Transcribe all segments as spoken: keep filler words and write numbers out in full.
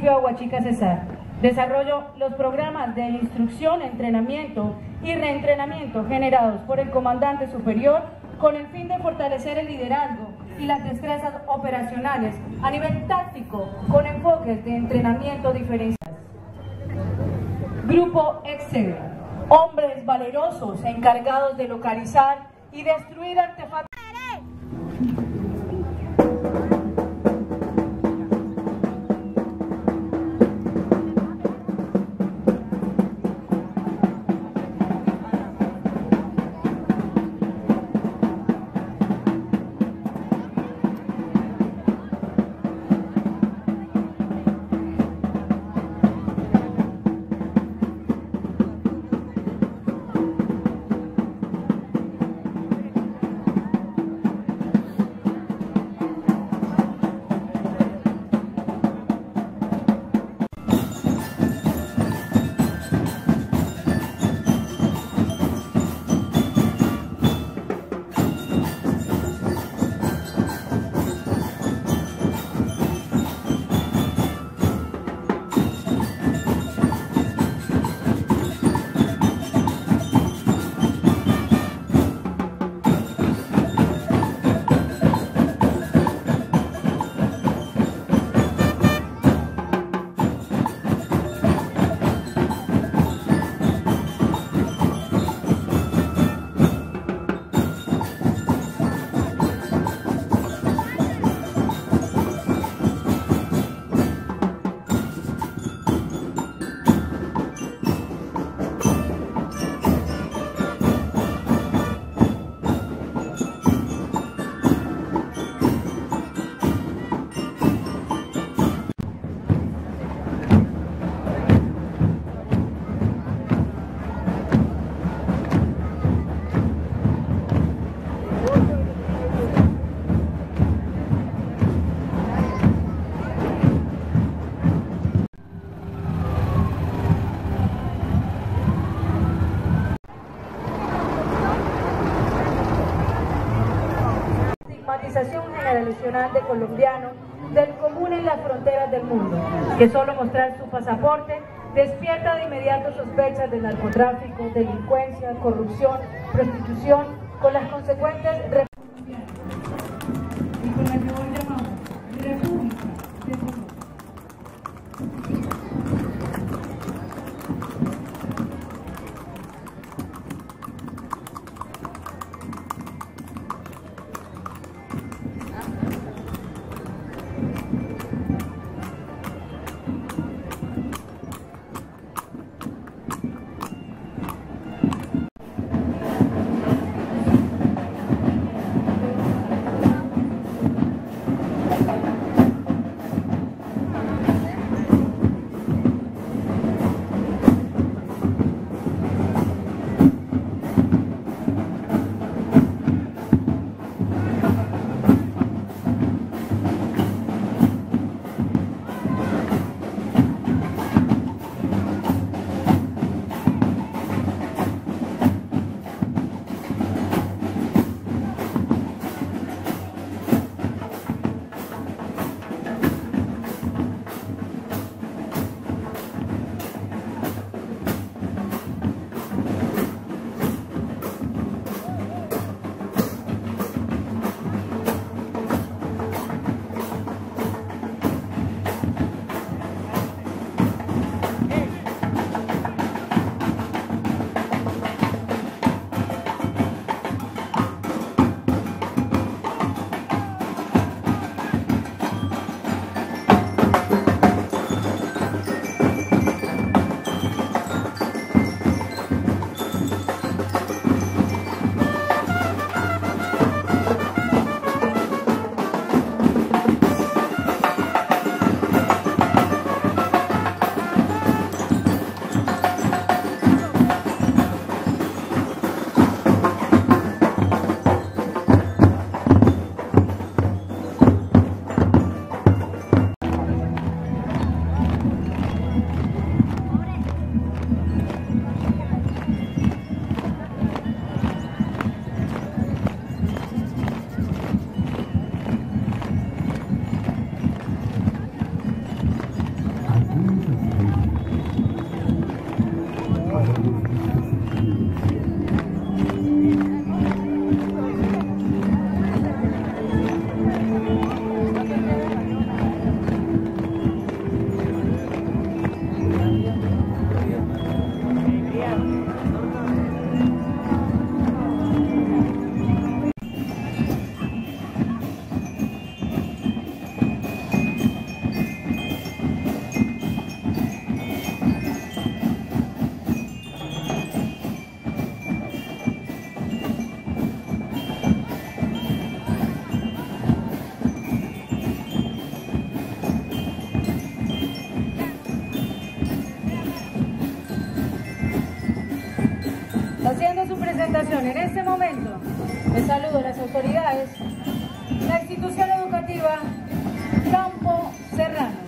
municipio de Aguachica Cesar. Desarrollo los programas de instrucción, entrenamiento y reentrenamiento generados por el comandante superior con el fin de fortalecer el liderazgo y las destrezas operacionales a nivel táctico con enfoques de entrenamiento diferenciados. Grupo Excel, hombres valerosos encargados de localizar y destruir artefactos. Generalización de colombiano del común en las fronteras del mundo, que solo mostrar su pasaporte despierta de inmediato sospechas de narcotráfico, delincuencia, corrupción, prostitución, con las consecuentes y con la que hoy llamamos República de Colombia. presentación. En este momento, les saludo a las autoridades, la institución educativa Campo Serrano.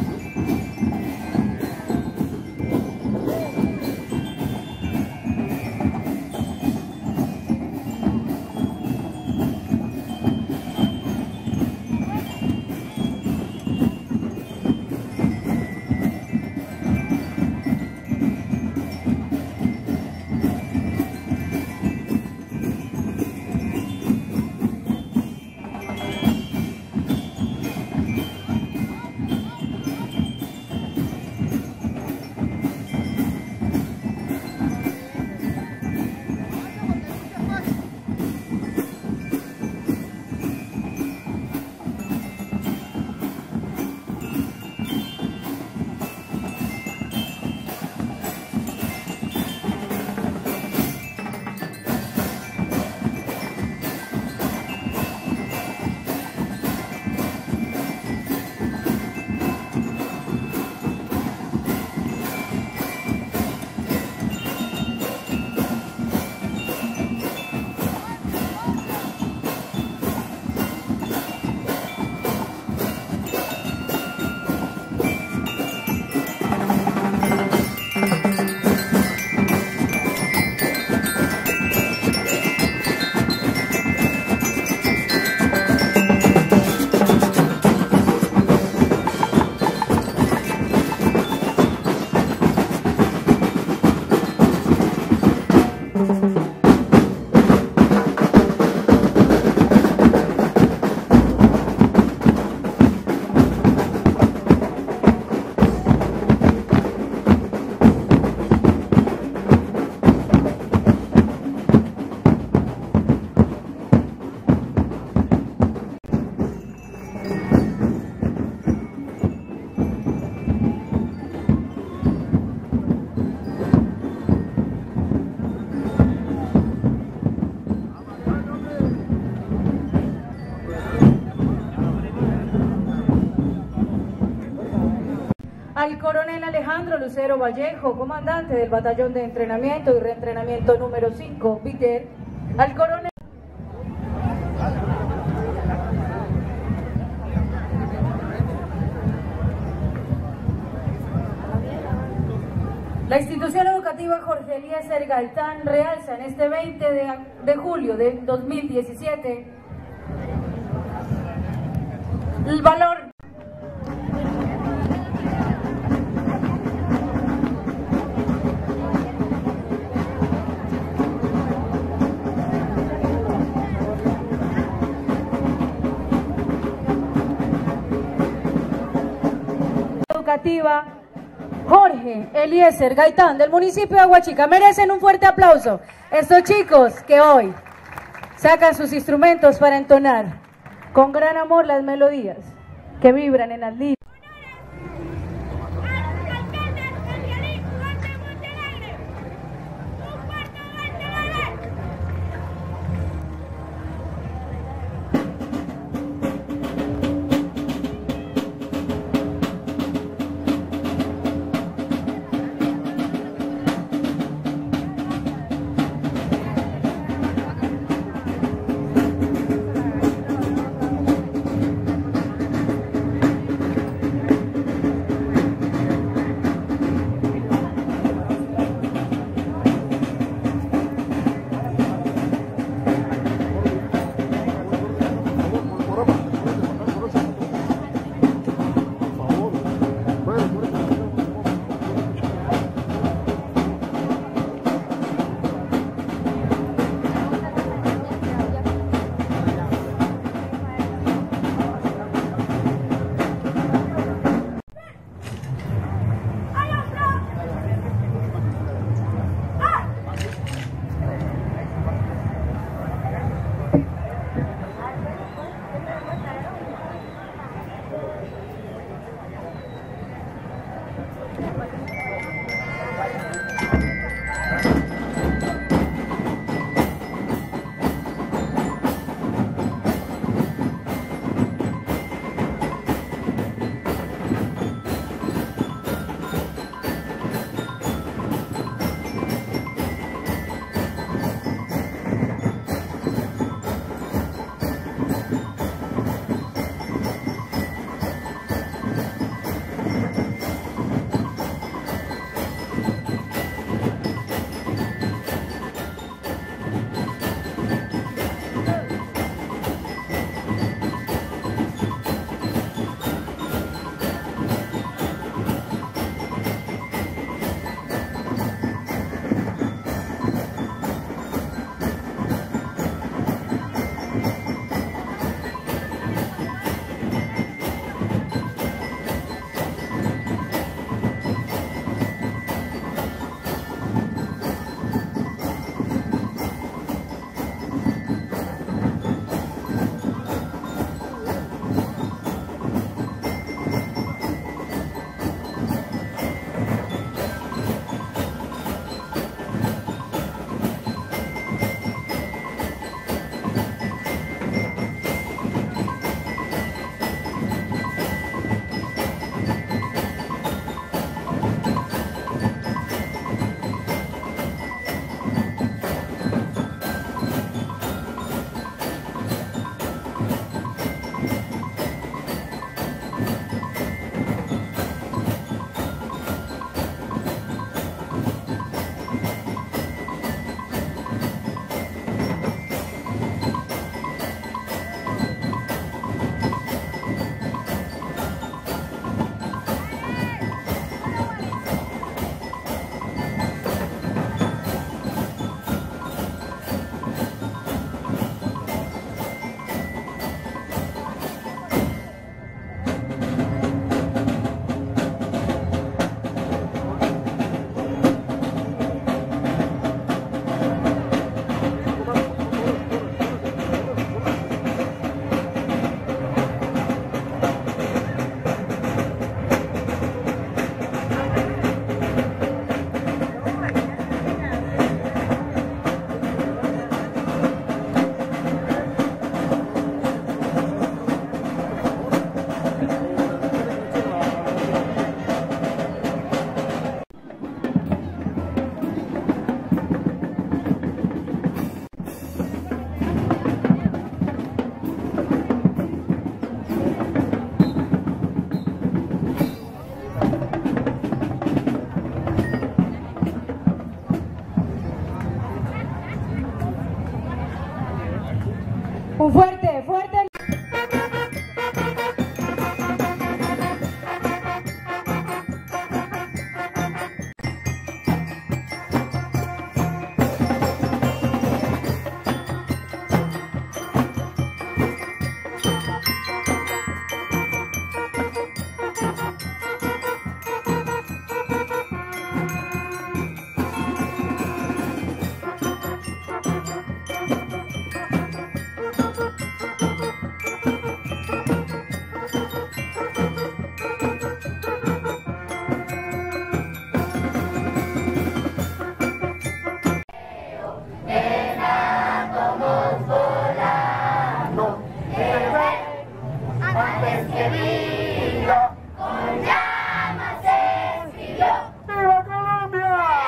Al coronel Alejandro Lucero Vallejo, comandante del Batallón de Entrenamiento y Reentrenamiento número cinco, Viter. Al coronel La institución educativa Jorge Eliezer Gaitán realza en este veinte de julio de dos mil diecisiete el valor educativa Jorge Eliezer Gaitán del municipio de Aguachica. Merecen un fuerte aplauso estos chicos que hoy sacan sus instrumentos para entonar con gran amor las melodías que vibran en las líneas.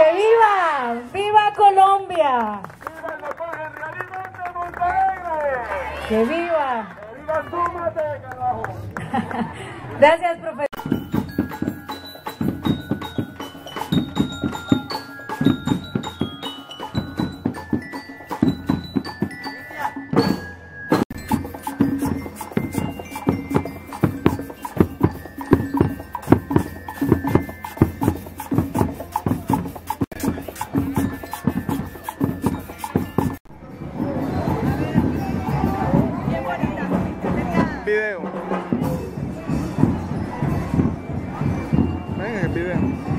¡Que viva! ¡Viva Colombia! ¡Viva la paz en realidad de Montenegro! ¡Que viva! ¡Que viva Súmate, carajo! Gracias, profesor. Video. Venga, el video.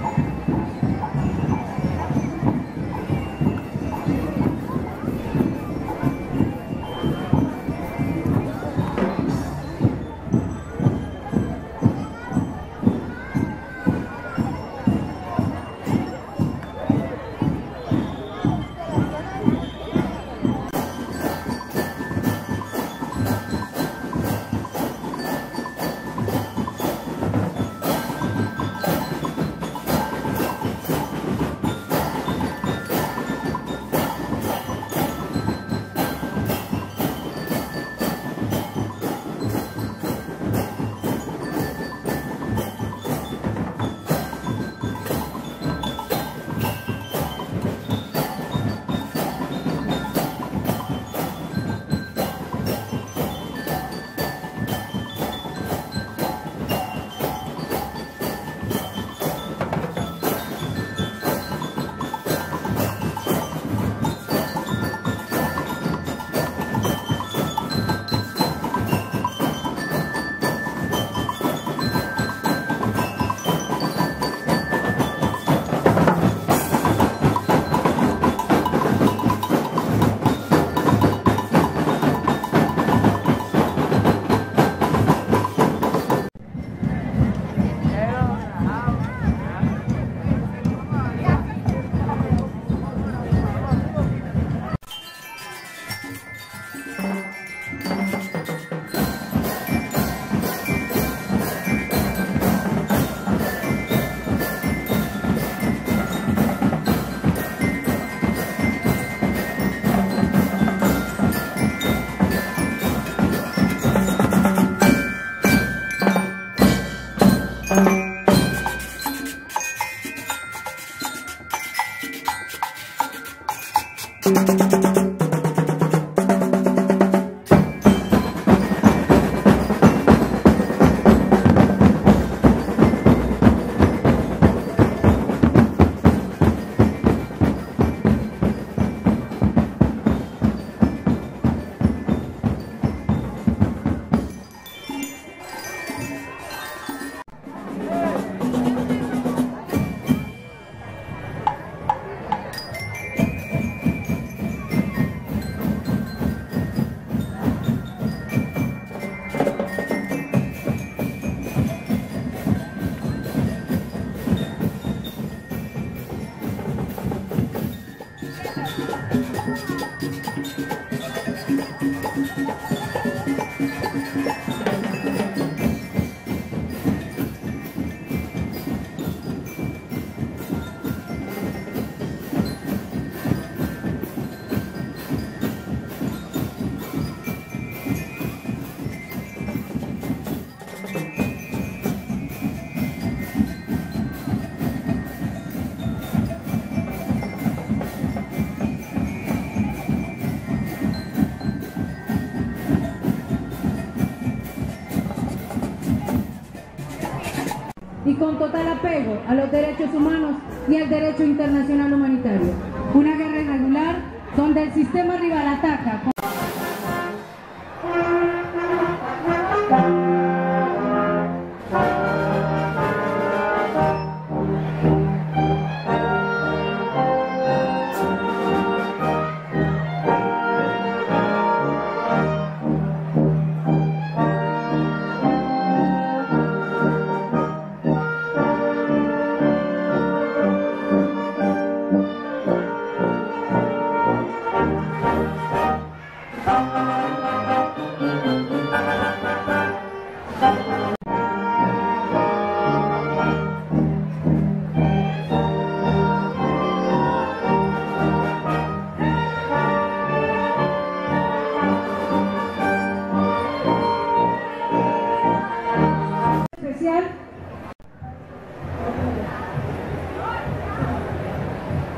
Y con total apego a los derechos humanos y al derecho internacional humanitario. Una guerra irregular donde el sistema rival ataca con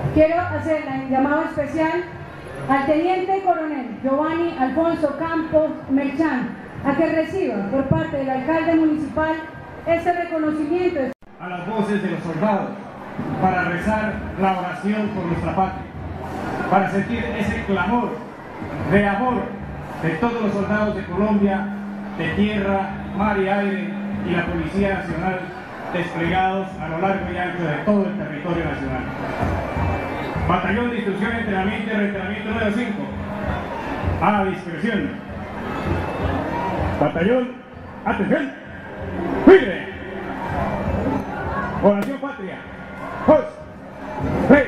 Quiero hacer un llamado especial al Teniente Coronel Giovanni Alfonso Campos Merchán a que reciba por parte del alcalde municipal este reconocimiento. A las voces de los soldados para rezar la oración por nuestra patria, para sentir ese clamor de amor de todos los soldados de Colombia, de tierra, mar y aire, y la Policía Nacional desplegados a lo largo y ancho de todo el territorio nacional. Batallón de Instrucción, Entrenamiento y Reentrenamiento número cinco. A discreción. Batallón, atención. ¡Libre! Oración patria. Dos, tres.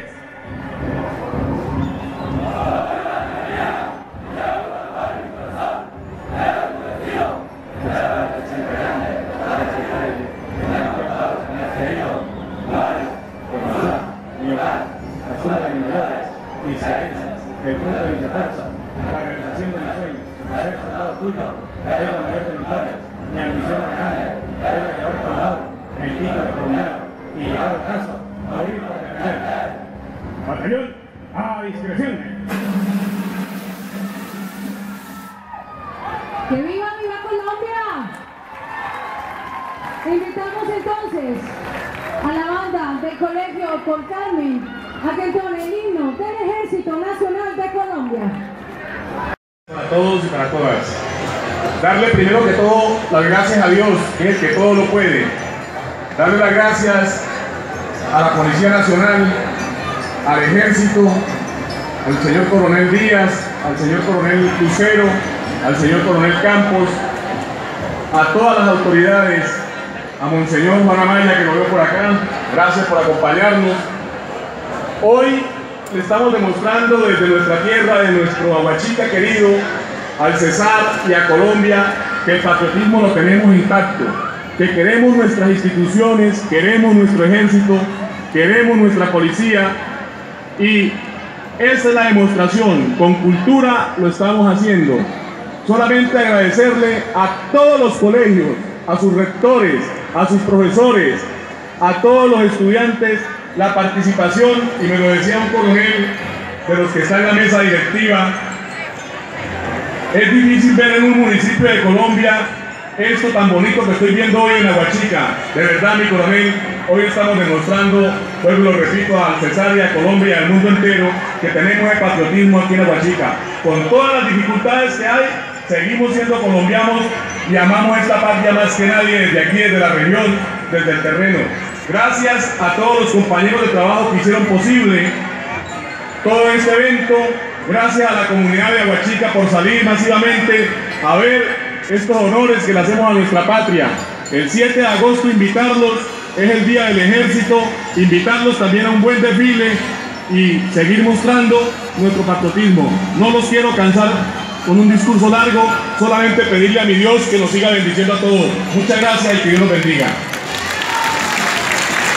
Mis creencias, el fruto de mi fuerza, la realización de mis sueños, ser soldado tuyo, es la mayor de mis glorias, mi ambición grande, es la que ahora tomado, el título de colombiano, y llegado al caso, morir por defender. Batallón, a discreción. ¡Que viva, viva Colombia! Invitamos entonces a la banda del Colegio Por Carmen a que entone el himno del Ejército Nacional de Colombia. Para todos y para todas. Darle primero que todo las gracias a Dios, que es el que todo lo puede. Darle las gracias a la Policía Nacional, al Ejército, al señor Coronel Díaz, al señor Coronel Lucero, al señor Coronel Campos, a todas las autoridades, a Monseñor Juan Amaya, que lo veo por acá. Gracias por acompañarnos. Hoy le estamos demostrando desde nuestra tierra, de nuestro Aguachica querido, al Cesar y a Colombia, que el patriotismo lo tenemos intacto, que queremos nuestras instituciones, queremos nuestro ejército, queremos nuestra policía, y esa es la demostración. Con cultura lo estamos haciendo. Solamente agradecerle a todos los colegios, a sus rectores, a sus profesores, a todos los estudiantes, la participación, y me lo decía un coronel de los que está en la mesa directiva. Es difícil ver en un municipio de Colombia esto tan bonito que estoy viendo hoy en Aguachica. De verdad, mi coronel, hoy estamos demostrando, vuelvo y lo repito, al Cesar y a Colombia y al mundo entero, que tenemos el patriotismo aquí en Aguachica. Con todas las dificultades que hay, seguimos siendo colombianos y amamos esta patria más que nadie, desde aquí, desde la región, desde el terreno. Gracias a todos los compañeros de trabajo que hicieron posible todo este evento. Gracias a la comunidad de Aguachica por salir masivamente a ver estos honores que le hacemos a nuestra patria. El siete de agosto invitarlos, es el Día del Ejército, invitarlos también a un buen desfile y seguir mostrando nuestro patriotismo. No los quiero cansar con un discurso largo, solamente pedirle a mi Dios que nos siga bendiciendo a todos. Muchas gracias y que Dios los bendiga.